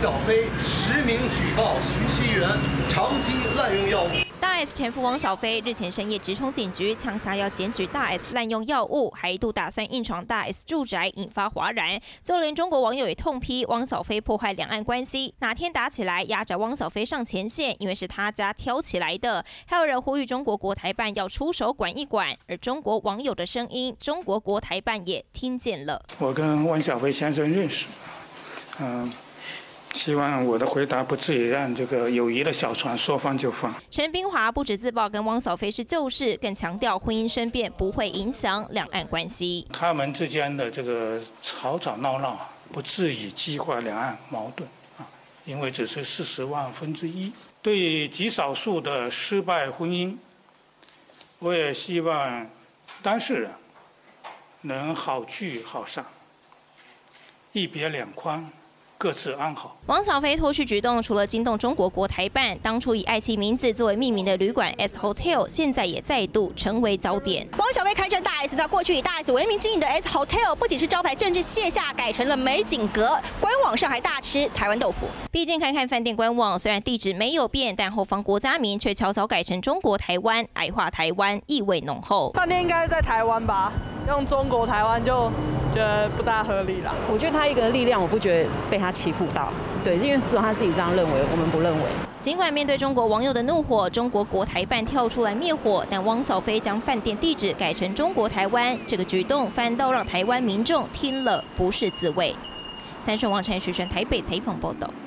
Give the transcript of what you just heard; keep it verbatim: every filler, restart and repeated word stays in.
小飞实名举报徐熙媛长期滥用药物。 大 S 前夫汪小菲日前深夜直冲警局，呛下要检举大 S 滥用药物，还一度打算硬闯大 S 住宅，引发哗然。就连中国网友也痛批汪小菲破坏两岸关系，哪天打起来压着汪小菲上前线，因为是他家挑起来的。还有人呼吁中国国台办要出手管一管，而中国网友的声音，中国国台办也听见了。 我跟汪小菲先生认识，嗯、呃。 希望我的回答不至于让这个友谊的小船说放就放。 陈冰华不止自曝跟汪小菲是旧识，更强调婚姻生变不会影响两岸关系。 他们之间的这个吵吵闹闹不至于激化两岸矛盾啊，因为只是四十万分之一。对于极少数的失败婚姻，我也希望当事人能好聚好散，一别两宽。 各自安好。 汪小菲脱序举动，除了惊动中国国台办，当初以爱妻名字作为命名的旅馆 S Hotel， 现在也再度成为焦点。 汪小菲开战大 S， 那过去以大 S 为名经营的 S Hotel， 不仅是招牌政治卸下，改成了美景阁，官网上还大吃台湾豆腐。 毕竟看看饭店官网，虽然地址没有变，但后方国家名却悄悄改成中国台湾，矮化台湾，意味浓厚。 饭店应该在台湾吧？用中国台湾就觉得不大合理啦。 我觉得他一个力量，我不觉得被他欺负到。 对，因为只有他自己这样认为，我们不认为。 尽管面对中国网友的怒火，中国国台办跳出来灭火，但汪小菲将饭店地址改成中国台湾，这个举动反倒让台湾民众听了不是滋味。三顺王陈徐璇台北采访报道。